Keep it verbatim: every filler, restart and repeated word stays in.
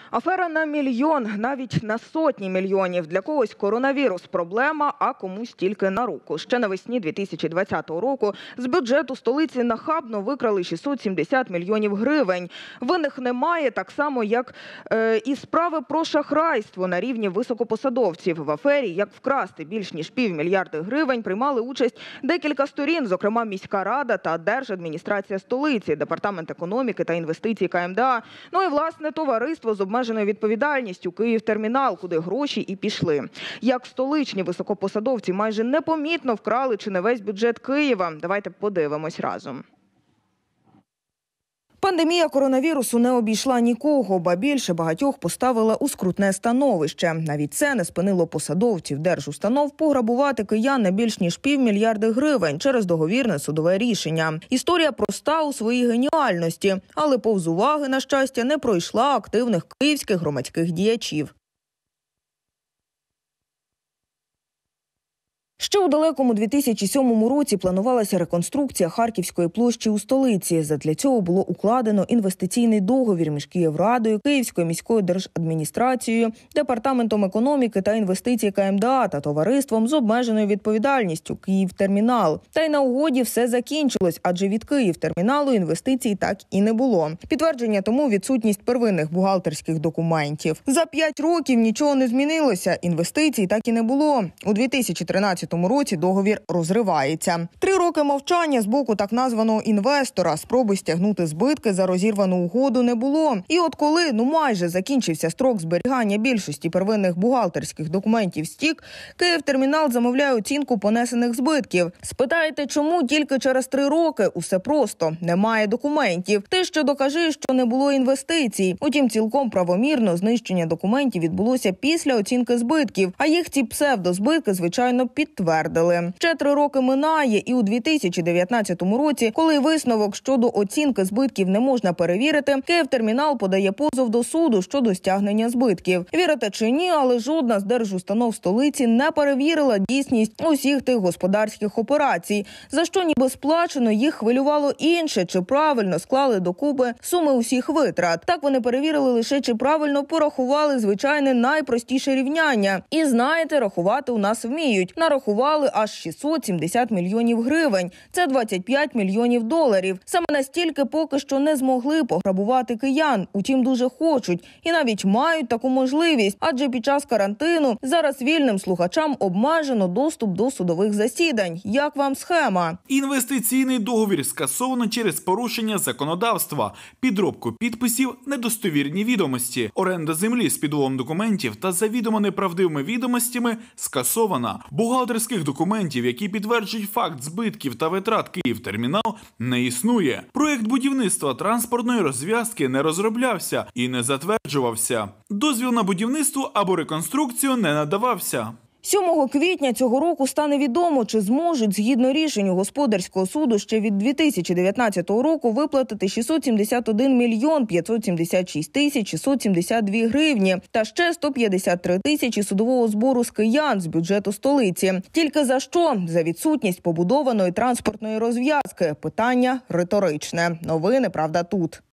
Афера на мільйон, навіть на сотні мільйонів. Для когось коронавірус – проблема, а комусь тільки на руку. Ще навесні дві тисячі двадцятого року з бюджету столиці нахабно викрали шістсот сімдесят мільйонів гривень. Винних немає, так само, як е, і справи про шахрайство на рівні високопосадовців. В афері «Як вкрасти більш ніж півмільярда гривень» приймали участь декілька сторін, зокрема міська рада та Держадміністрація столиці, Департамент економіки та інвестицій Ка Ем Де А, ну і, власне, товариство з обмеженою відповідальністю «Київтермінал», куди гроші і пішли. Як столичні високопосадовці майже непомітно вкрали чи не весь бюджет Києва. Давайте подивимось разом. Пандемія коронавірусу не обійшла нікого, ба більше багатьох поставила у скрутне становище. Навіть це не спинило посадовців держустанов пограбувати киян на більш ніж півмільярда гривень через договірне судове рішення. Історія проста у своїй геніальності, але повз уваги, на щастя, не пройшла активних київських громадських діячів. Ще у далекому дві тисячі сьомому році планувалася реконструкція Харківської площі у столиці. Задля цього було укладено інвестиційний договір між Київрадою, Київською міською держадміністрацією, Департаментом економіки та інвестицій Ка Ем Де А та товариством з обмеженою відповідальністю «Київтермінал». Та й на угоді все закінчилось, адже від Київтерміналу інвестицій так і не було. Підтвердження тому – відсутність первинних бухгалтерських документів. За п'ять років нічого не змінилося, інвестицій так і не було. У дві тисячі тринадцятому році договір розривається. Три роки мовчання з боку так названого інвестора, спроби стягнути збитки за розірвану угоду не було. І от коли, ну майже закінчився строк зберігання більшості первинних бухгалтерських документів стік, Київтермінал замовляє оцінку понесених збитків. Спитаєте, чому тільки через три роки? Усе просто. Немає документів. Ти ще докажи, що не було інвестицій. Утім, цілком правомірно знищення документів відбулося після оцінки збитків, а їх ці псевдозбитки, звичайно, підтвердили. Ще три роки минає, і у дві тисячі дев'ятнадцятому році, коли висновок щодо оцінки збитків не можна перевірити, Київтермінал подає позов до суду щодо стягнення збитків. Вірите чи ні, але жодна з держустанов столиці не перевірила дійсність усіх тих господарських операцій. За що ніби сплачено, їх хвилювало інше, чи правильно склали докупи суми усіх витрат. Так вони перевірили лише, чи правильно порахували звичайне найпростіше рівняння. І знаєте, рахувати у нас вміють. Нарахували аж шістсот сімдесят мільйонів гривень. Це двадцять п'ять мільйонів доларів. Саме настільки поки що не змогли пограбувати киян. Утім, дуже хочуть. І навіть мають таку можливість. Адже під час карантину зараз вільним слухачам обмежено доступ до судових засідань. Як вам схема? Інвестиційний договір скасовано через порушення законодавства, підробку підписів, недостовірні відомості. Оренда землі з підлогом документів та завідомо неправдивими відомостями скасована. Бухгалтерських документів, які підтверджують факт збитків та витрат Київтермінал, не існує. Проєкт будівництва транспортної розв'язки не розроблявся і не затверджувався. Дозвіл на будівництво або реконструкцію не надавався. сьомого квітня цього року стане відомо, чи зможуть, згідно рішенню господарського суду, ще від дві тисячі дев'ятнадцятого року виплатити шістсот сімдесят один мільйон п'ятсот сімдесят шість тисяч шістсот сімдесят дві гривні та ще сто п'ятдесят три тисячі судового збору з киян з бюджету столиці. Тільки за що? За відсутність побудованої транспортної розв'язки. Питання риторичне. Новини «Правда» тут.